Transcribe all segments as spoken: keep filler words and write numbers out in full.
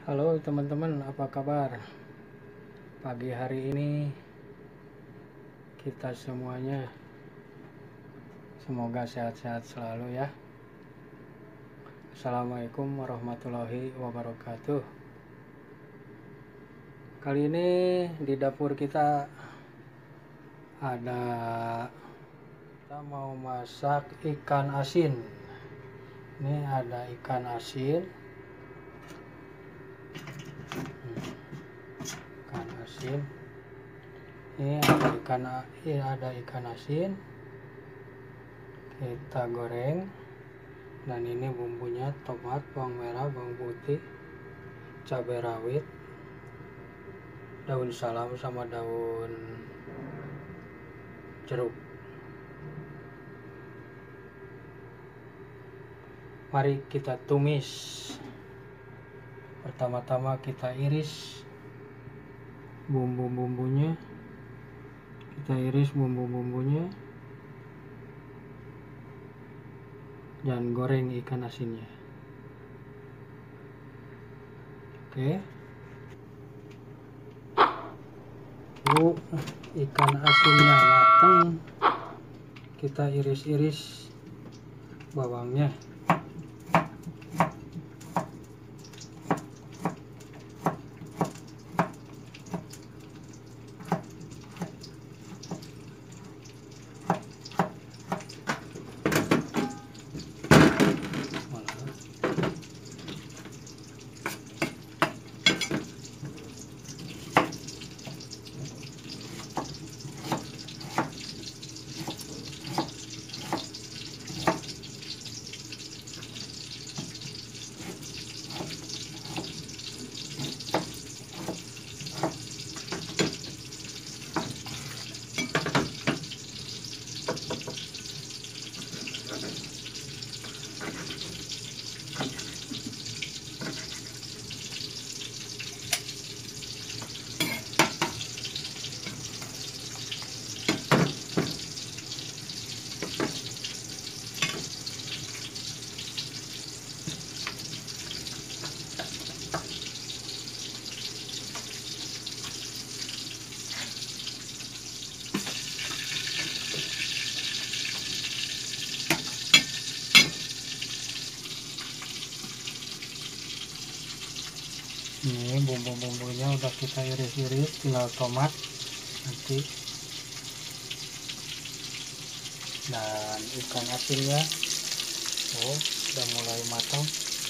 Halo teman-teman, apa kabar? Pagi hari ini kita semuanya semoga sehat-sehat selalu ya. Assalamualaikum warahmatullahi wabarakatuh. Kali ini di dapur kita ada kita mau masak ikan asin. Ini ada ikan asin. Ikan asin. Ini ada ikan ini ada ikan asin. Kita goreng. Dan ini bumbunya tomat, bawang merah, bawang putih, cabai rawit, daun salam sama daun jeruk. Mari kita tumis. Pertama-tama kita iris bumbu-bumbunya. Kita iris bumbu-bumbunya dan goreng ikan asinnya. Oke. Bu, ikan asinnya matang. Kita iris-iris bawangnya. Ini bumbu-bumbunya udah kita iris-iris, tinggal tomat nanti dan ikan asinnya. Oh, udah mulai matang.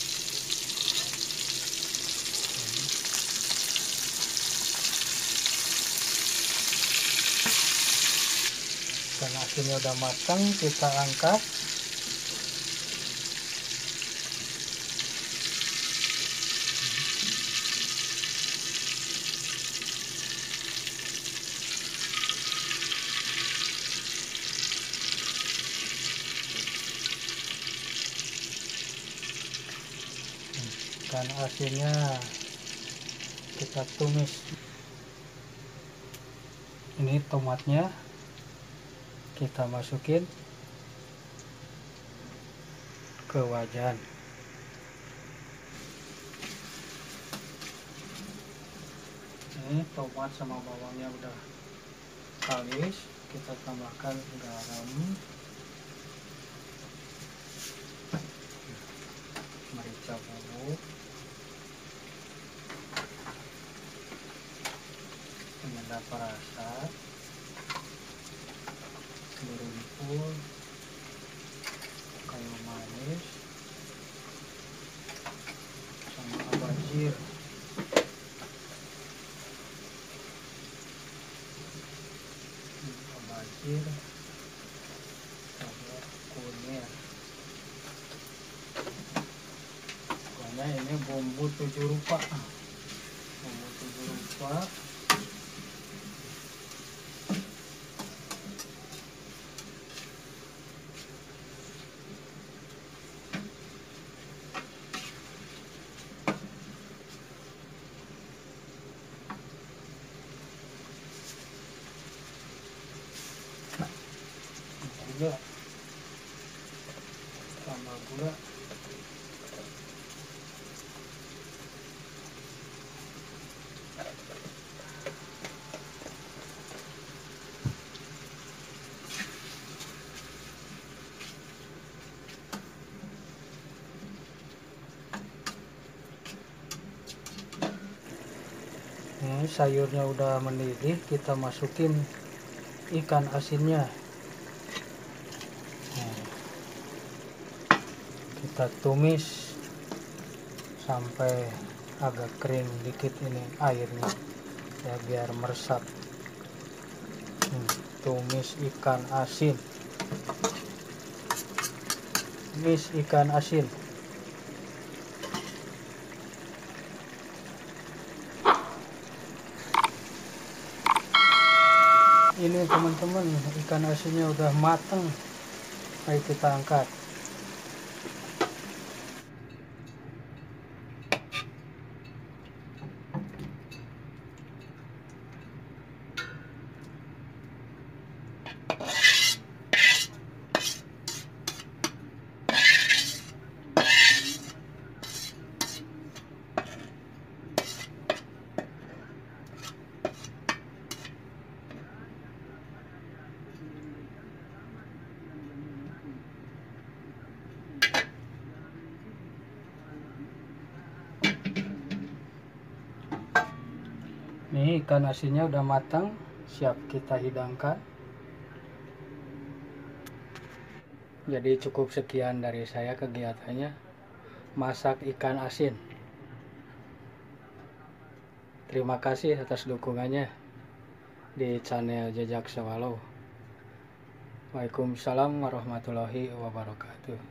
Ikan asinnya udah matang, kita angkat. Ikan asinnya kita tumis. Ini tomatnya kita masukin ke wajan. Ini tomat sama bawangnya udah halus, kita tambahkan garam, merica bubuk, penyedap rasa, berumpul, kayu manis, sama abajir. Abajir, sama kunir. Pokoknya ini bumbu tujuh rupa. Bumbu tujuh rupa. Gula, tambah gula, Ini sayurnya udah mendidih, kita masukin ikan asinnya. Nah, kita tumis sampai agak kering dikit ini airnya ya, biar meresap. hmm, tumis ikan asin, tumis ikan asin. Ini teman-teman, ikan asinnya udah mateng. Ayo kita angkat. Nih ikan asinnya udah matang, siap kita hidangkan. Jadi cukup sekian dari saya kegiatannya masak ikan asin. Terima kasih atas dukungannya di channel Jejak Sewalo. Waalaikumsalam warahmatullahi wabarakatuh.